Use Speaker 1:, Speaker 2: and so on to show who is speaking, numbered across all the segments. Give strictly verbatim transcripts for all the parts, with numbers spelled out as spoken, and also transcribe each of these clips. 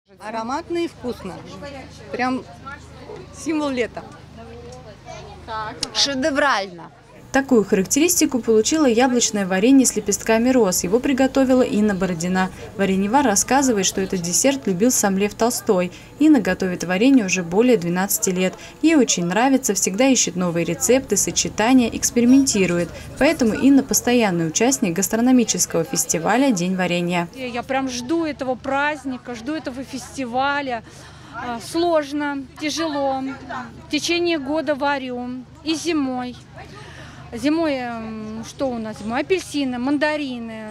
Speaker 1: Ароматно и вкусно. Прям символ лета.
Speaker 2: Шедеврально.
Speaker 3: Такую характеристику получило яблочное варенье с лепестками роз. Его приготовила Инна Бородина. Вареньевар рассказывает, что этот десерт любил сам Лев Толстой. Инна готовит варенье уже более двенадцати лет. Ей очень нравится, всегда ищет новые рецепты, сочетания, экспериментирует. Поэтому Инна постоянный участник гастрономического фестиваля «День варенья».
Speaker 4: Я прям жду этого праздника, жду этого фестиваля. Сложно, тяжело. В течение года варю и зимой. Зимой что у нас? Зимой апельсины, мандарины.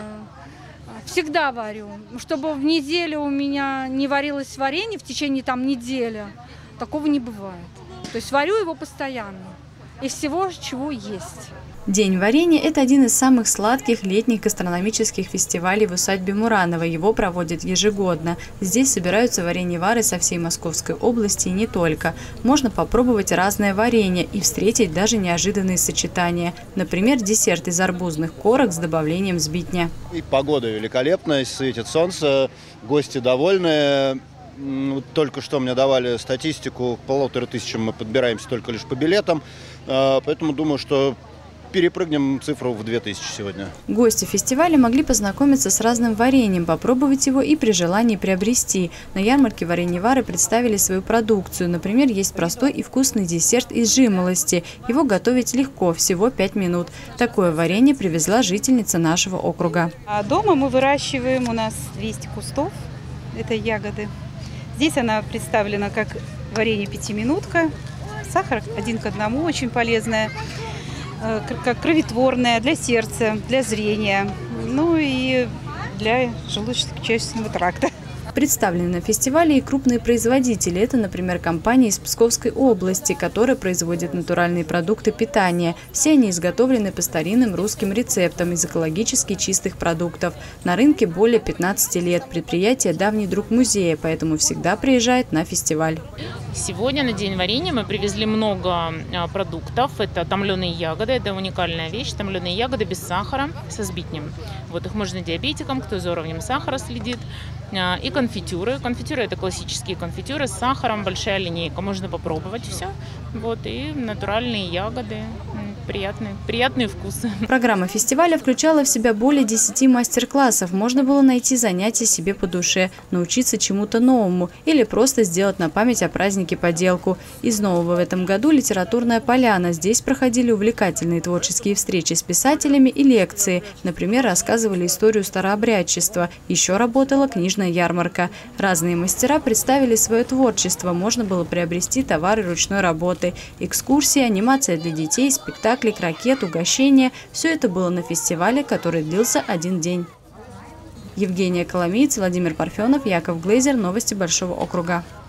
Speaker 4: Всегда варю. Чтобы в неделю у меня не варилось варенье в течение там недели, такого не бывает. То есть варю его постоянно. Из всего, чего есть.
Speaker 3: День варенья – это один из самых сладких летних гастрономических фестивалей в усадьбе Муранова. Его проводят ежегодно. Здесь собираются вареньевары со всей Московской области и не только. Можно попробовать разное варенье и встретить даже неожиданные сочетания. Например, десерт из арбузных корок с добавлением сбитня.
Speaker 5: И погода великолепная, светит солнце, гости довольные. Только что мне давали статистику, к полутора тысячам мы подбираемся только лишь по билетам. Поэтому думаю, что перепрыгнем цифру в две тысячи сегодня.
Speaker 3: Гости фестиваля могли познакомиться с разным вареньем, попробовать его и при желании приобрести. На ярмарке вареньевары представили свою продукцию. Например, есть простой и вкусный десерт из жимолости. Его готовить легко, всего пять минут. Такое варенье привезла жительница нашего округа.
Speaker 6: А дома мы выращиваем, у нас двести кустов этой ягоды. Здесь она представлена как варенье пятиминутка. Сахар один к одному, очень полезная. Как кровотворная, для сердца, для зрения, ну и для желудочно-кишечного тракта.
Speaker 3: Представлены на фестивале и крупные производители. Это, например, компания из Псковской области, которая производит натуральные продукты питания. Все они изготовлены по старинным русским рецептам из экологически чистых продуктов. На рынке более пятнадцати лет. Предприятие – давний друг музея, поэтому всегда приезжает на фестиваль.
Speaker 7: Сегодня на День варенья мы привезли много продуктов. Это томленые ягоды, это уникальная вещь. Томленые ягоды без сахара, со сбитнем. Вот их можно диабетикам, кто за уровнем сахара следит. И конфитюры. Конфитюры – это классические конфитюры с сахаром, большая линейка. Можно попробовать все. Вот, и натуральные ягоды. Приятные, приятные вкусы.
Speaker 3: Программа фестиваля включала в себя более десяти мастер-классов. Можно было найти занятия себе по душе, научиться чему-то новому или просто сделать на память о празднике поделку. Из нового в этом году литературная поляна. Здесь проходили увлекательные творческие встречи с писателями и лекции. Например, рассказывали историю старообрядчества. Еще работала книжная ярмарка. Разные мастера представили свое творчество. Можно было приобрести товары ручной работы. Экскурсии, анимация для детей, спектакли, ракет, угощения. Все это было на фестивале, который длился один день. Евгения Коломиец, Владимир Парфенов, Яков Глейзер. Новости Большого округа.